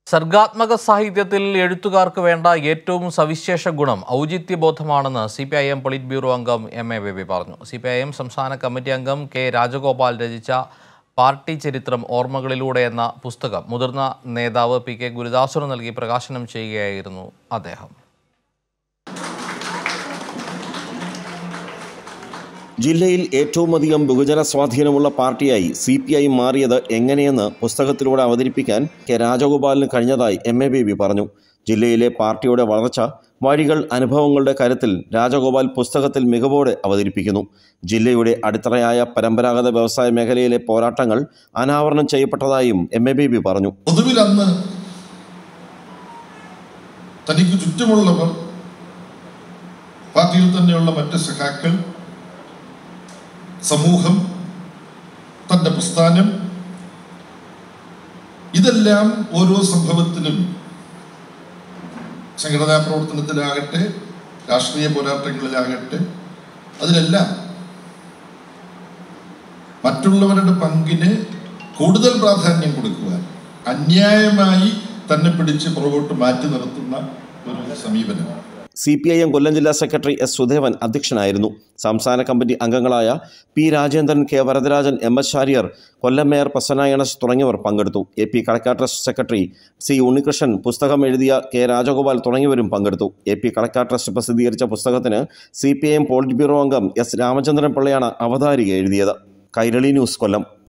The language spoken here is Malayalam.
സർഗാത്മക സാഹിത്യത്തിൽ എഴുത്തുകാർക്ക് വേണ്ട ഏറ്റവും സവിശേഷ ഗുണം ഔചിത്യബോധമാണെന്ന് CPIM പൊളിറ്റ് ബ്യൂറോ അംഗം MA ബേബി പറഞ്ഞു. CPIM സംസ്ഥാന കമ്മിറ്റി അംഗം K രാജഗോപാൽ രചിച്ച പാർട്ടി ചരിത്രം ഓർമ്മകളിലൂടെ എന്ന പുസ്തകം മുതിർന്ന നേതാവ് PK ഗുരുദാസന് നൽകി പ്രകാശനം ചെയ്യുകയായിരുന്നു അദ്ദേഹം. ജില്ലയിൽ ഏറ്റവും അധികം ബഹുജന സ്വാധീനമുള്ള പാർട്ടിയായി CPI മാറിയത് എങ്ങനെയെന്ന് പുസ്തകത്തിലൂടെ അവതരിപ്പിക്കാൻ K രാജഗോപാലിന് കഴിഞ്ഞതായി MA ബേബി പറഞ്ഞു. ജില്ലയിലെ പാർട്ടിയുടെ വളർച്ച വഴികൾ അനുഭവങ്ങളുടെ കരുത്തിൽ രാജഗോപാൽ പുസ്തകത്തിൽ മികവോടെ അവതരിപ്പിക്കുന്നു. ജില്ലയുടെ അടിത്തറയായ പരമ്പരാഗത വ്യവസായ മേഖലയിലെ പോരാട്ടങ്ങൾ അനാവരണം ചെയ്യപ്പെട്ടതായും MA ബേബി പറഞ്ഞു. പൊതുവിൽ അന്ന് തനിക്ക് ചുറ്റുമുള്ളവർ, പാർട്ടിയിൽ തന്നെയുള്ള മറ്റ് സഖാക്കൾ, സമൂഹം, തന്റെ പ്രസ്ഥാനം, ഇതെല്ലാം ഓരോ സംഭവത്തിലും സംഘടനാ പ്രവർത്തനത്തിലാകട്ടെ, രാഷ്ട്രീയ പോരാട്ടങ്ങളിലാകട്ടെ, അതിലെല്ലാം മറ്റുള്ളവരുടെ പങ്കിന് കൂടുതൽ പ്രാധാന്യം കൊടുക്കുവാൻ അന്യായമായി തന്നെ പിടിച്ച് പുറകോട്ട് മാറ്റി നിർത്തുന്ന ഒരു സമീപനമാണ്. CPIM കൊല്ലം ജില്ലാ സെക്രട്ടറി S സുദേവൻ അധ്യക്ഷനായിരുന്നു. സംസ്ഥാന കമ്മിറ്റി അംഗങ്ങളായ P Rajendran, K Varadarajan, MS Shariar, Kollam mayor Prasanna Ganesh തുടങ്ങിയവർ പങ്കെടുത്തു. AP collector trust secretary C Unnikrishnan, പുസ്തകം എഴുതിയ K രാജഗോപാൽ തുടങ്ങിയവരും പങ്കെടുത്തു. AP കളക്ടർ ട്രസ്റ്റ് പ്രസിദ്ധീകരിച്ച പുസ്തകത്തിന് CPIM പൊളിറ്റ് ബ്യൂറോ അംഗം S രാമചന്ദ്രൻ പിള്ളയാണ് അവതാരിക എഴുതിയത്. കൈരളി ന്യൂസ്, കൊല്ലം.